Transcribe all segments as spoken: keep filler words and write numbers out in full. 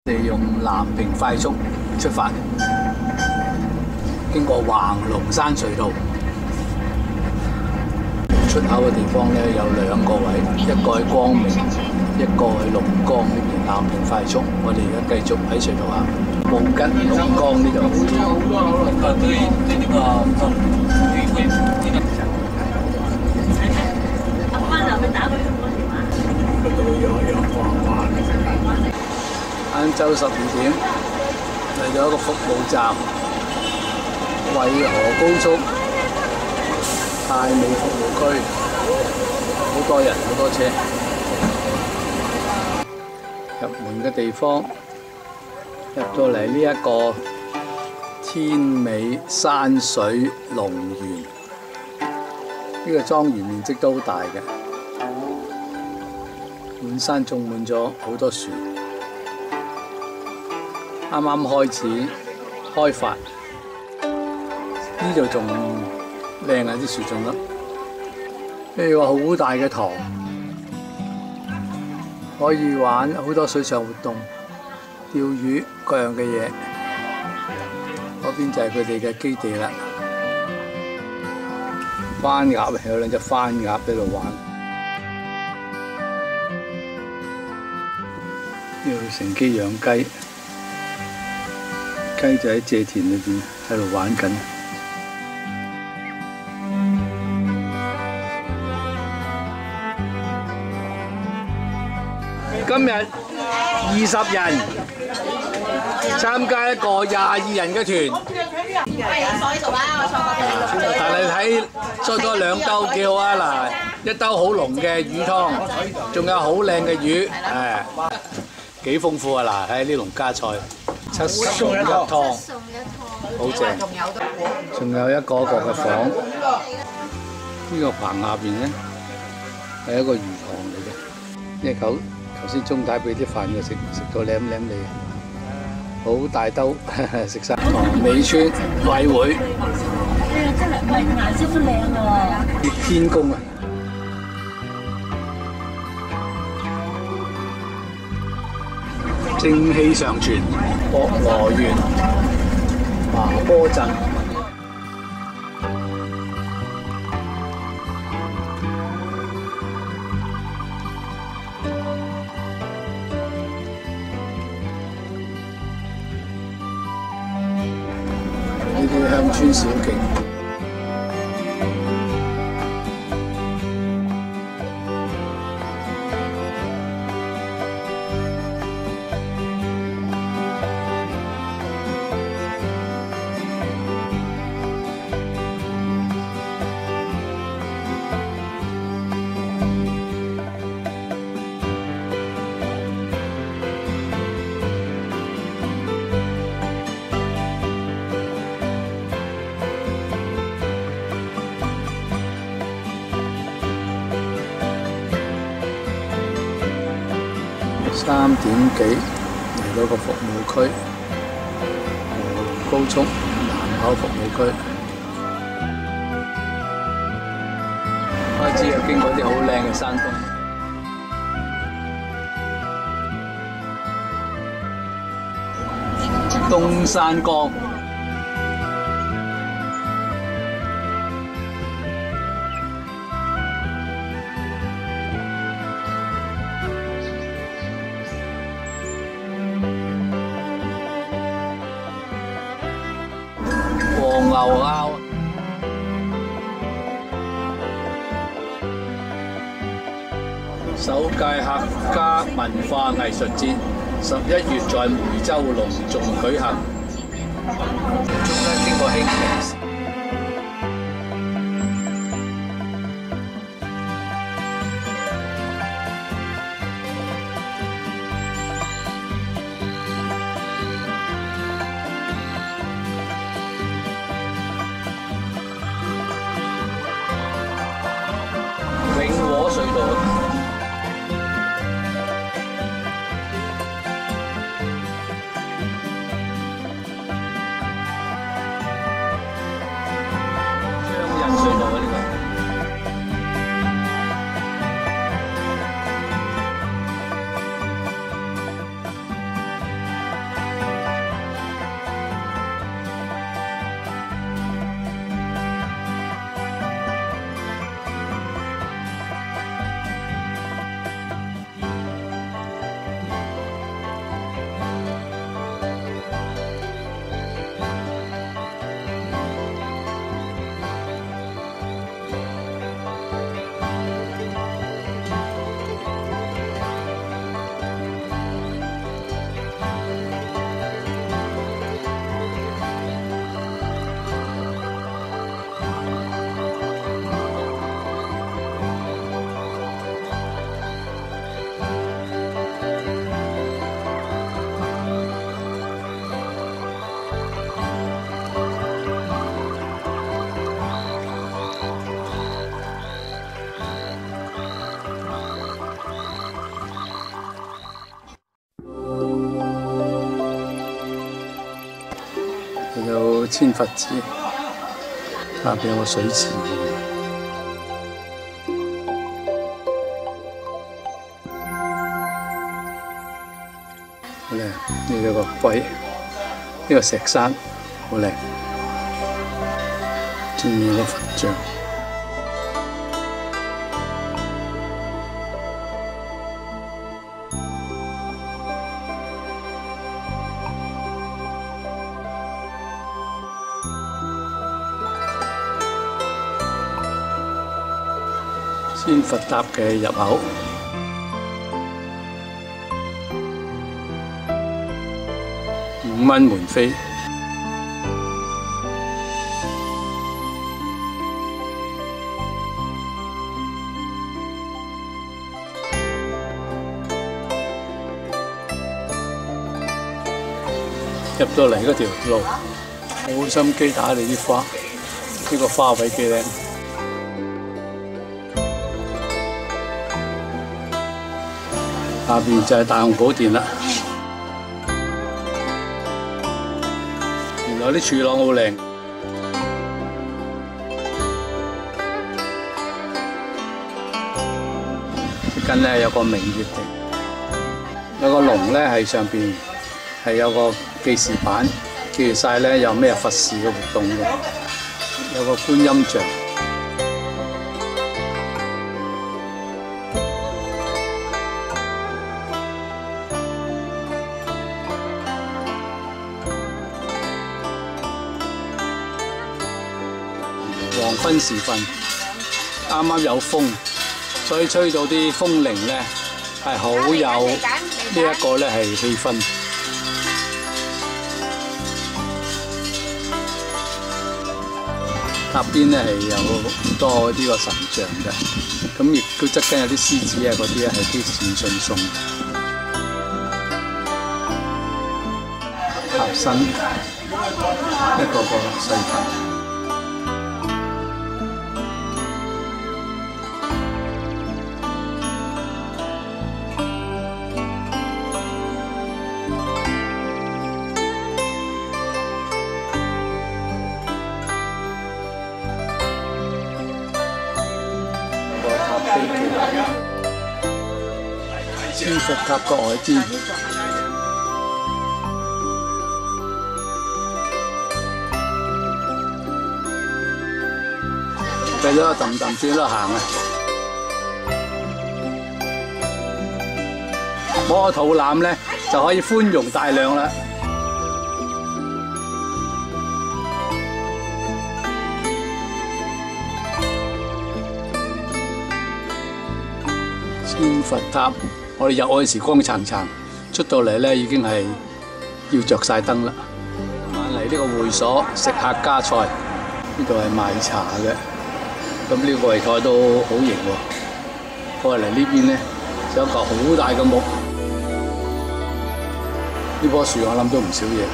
利用南屏快速出發，經過橫龍山隧道。出口嘅地方咧有兩個位，一個喺光明，一個喺龍崗呢邊南屏快速。我哋而家繼續喺隧道行，布吉龍崗呢度。 阿媽就去打佢香港電話。 晏晝十二點嚟咗一個服務站，惠河高速太美服務區，好多人好多車。入門嘅地方，入到嚟呢一個天美山水龍園，呢個莊園面積都好大嘅，滿山種滿咗好多樹。啱啱開始開發，呢度仲靚啊！啲樹種得，呢個好大嘅塘，可以玩好多水上活動，釣魚各樣嘅嘢。嗰邊就係佢哋嘅基地啦。番鴨有兩隻番鴨喺度玩，呢度乘機養雞。雞就喺蔗田裏邊喺度玩緊。今日二十人參加一個廿二人嘅團，但係睇裝咗兩兜幾好啊！嗱，一兜好濃嘅魚湯，仲有好靚嘅魚，誒幾豐富啊！嗱，睇呢農家菜。七餸一湯，好正。仲有一個一個嘅房，呢個棚下邊咧係一個魚塘嚟嘅。呢狗頭先鐘太俾啲飯佢食，食到舐舐脷，好大兜食晒。尾村惠會， 誒真係唔係顏色都靚喎。 葉天宮啊！正氣尚存，博羅縣麻坡鎮。呢啲鄉村小徑。三點幾嚟到個服務區，高速南口服務區，開始又經過啲好靚嘅山峰，東山崗。黃牛拗，首屆客家文化藝術節十一月在梅州隆重舉行，中間經過興平。隧道有千佛寺，下邊有個水池。好靚，呢有個龜，呢個石山好靚，前面有個佛像。千佛塔嘅入口，五蚊門飛。入到嚟嗰條路，好心機打理啲花，呢個花位幾靚。下邊就係大雄寶殿啦。原來啲柱廊好靚。呢間咧有個明月亭，有個龍咧係上邊係有個記事板，記住晒咧有咩佛事嘅活動嘅，有個觀音像。黃昏時分，啱啱有風，所以吹到啲風鈴咧係好有呢一個咧係氣氛。塔邊咧係有好多呢個神像嘅，咁亦都側跟有啲獅子啊嗰啲咧係啲善信送。塔身一個個細塔。千佛塔個外邊，繼續氹氹轉啦行啊！摸個肚腩咧就可以寬容大量啦。千佛塔，我哋入嗰陣時光燦燦，出到嚟咧已經係要着晒燈啦。晚嚟呢個會所食客家菜，呢度係賣茶嘅，咁呢個櫃台都好型喎。過嚟呢邊咧有一個好大嘅木，呢棵樹我諗都唔少嘢。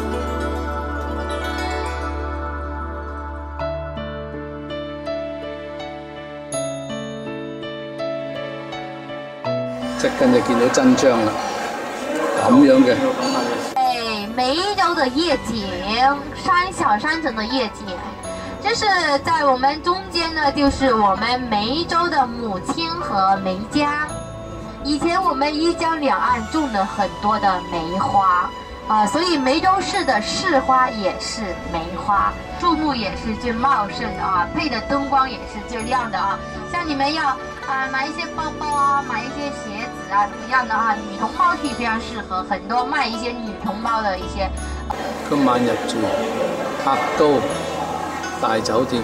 即近就見到真章啦，咁樣嘅。 哎，梅州的夜景，山小山城的夜景，就是在我们中间呢，就是我们梅州的母亲河梅江。以前我们一江两岸种了很多的梅花。啊，所以梅州市的市花也是梅花，树木也是最茂盛的啊，配的灯光也是最亮的啊。像你们要啊买一些包包啊，買一些鞋子啊，怎麼樣的啊？女同胞去非常適合，很多賣一些女同胞的一些。 今晚入住客都大酒店，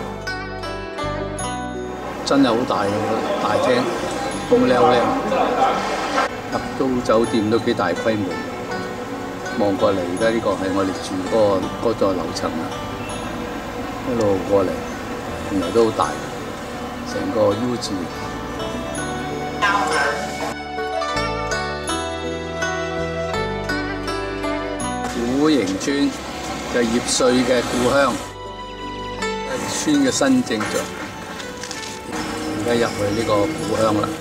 真係好大嘅大廳，好靚靚。客都酒店都幾大規模。望過嚟，而家呢個係我哋住嗰、那個嗰座樓層啦，一路過嚟，原來都好大，成個 U 字。古營村就葉帥嘅故鄉，村嘅新正像。而家入去呢個故鄉啦。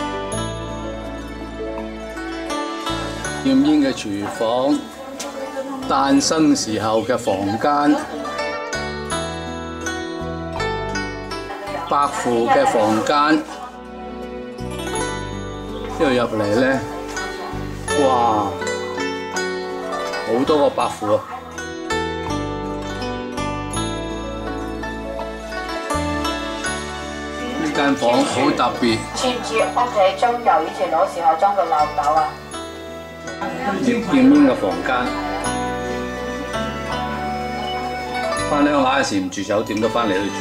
驗煙嘅廚房， 誕生時候嘅房間，伯父嘅房間。呢度入嚟咧，哇，好多個伯父啊！呢間房好特別。 知唔知屋企裝油以前攞時候裝到漏斗啊？ 葉劍英嘅房間，翻鄉下嘅時唔住酒店都翻嚟呢度住。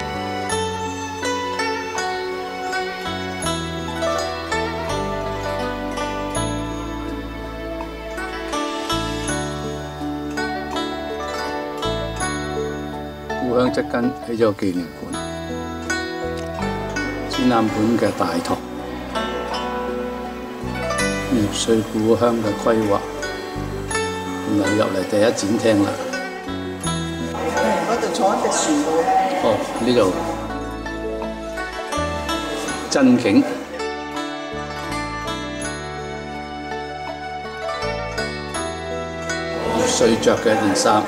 故鄉側根起咗個紀念館，展覽館嘅大堂。葉穗故鄉嘅規劃，然後入嚟第一展廳啦。 嗰度坐一隻船喎。 哦，呢度真景，葉穗着嘅一件衫，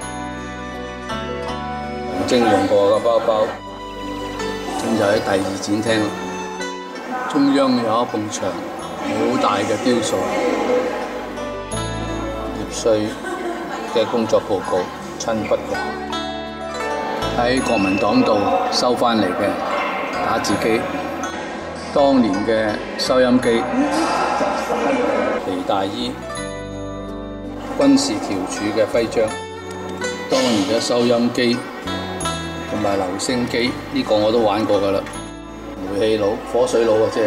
黃晶用過嘅包包，咁就喺第二展廳啦。中央有一埲牆。好大嘅雕塑，葉穗嘅工作報告親筆嘅，喺國民黨度收翻嚟嘅打字機，當年嘅收音機，皮大衣，軍事調處嘅徽章，當年嘅收音機同埋留聲機，呢、這個我都玩過㗎啦，煤氣爐、火水爐啊，即係。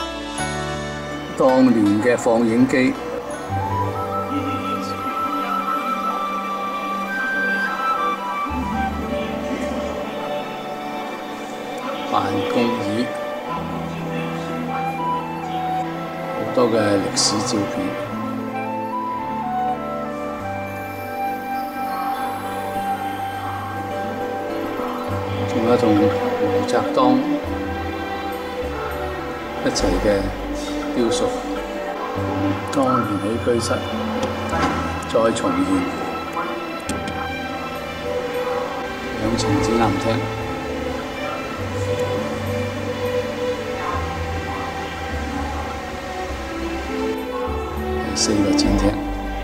當年嘅放映機，辦公椅，好多嘅歷史照片，仲有同毛澤東一齊嘅雕塑，當年起居室再重現，兩層展覽廳，第四個展廳。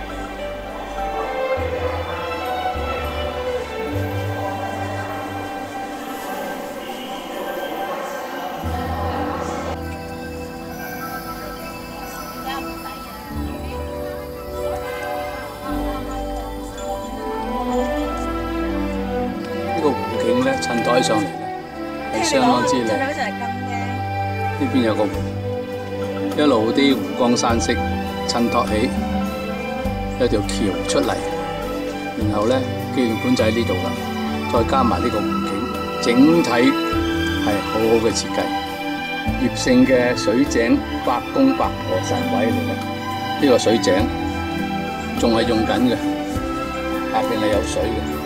呢個湖景咧，襯托起上嚟咧，係相當之靚。呢邊有個湖，一路啲湖光山色襯托起有條橋出嚟，然後咧紀念館就喺呢度啦，再加埋呢個湖景，整體係好好嘅設計。葉姓嘅水井百公百婆神位嚟嘅，呢個水井仲係用緊嘅，下邊係有水嘅。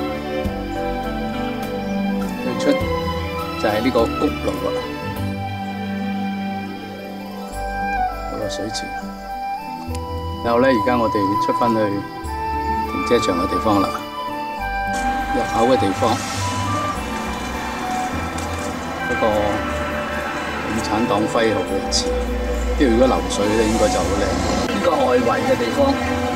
出就係呢個谷爐啦，嗰個水池。然後咧，而家我哋出翻去停車場嘅地方啦，入口嘅地方，嗰個共產黨徽號嘅字，呢度如果流水咧，應該就好靚。呢個外圍嘅地方。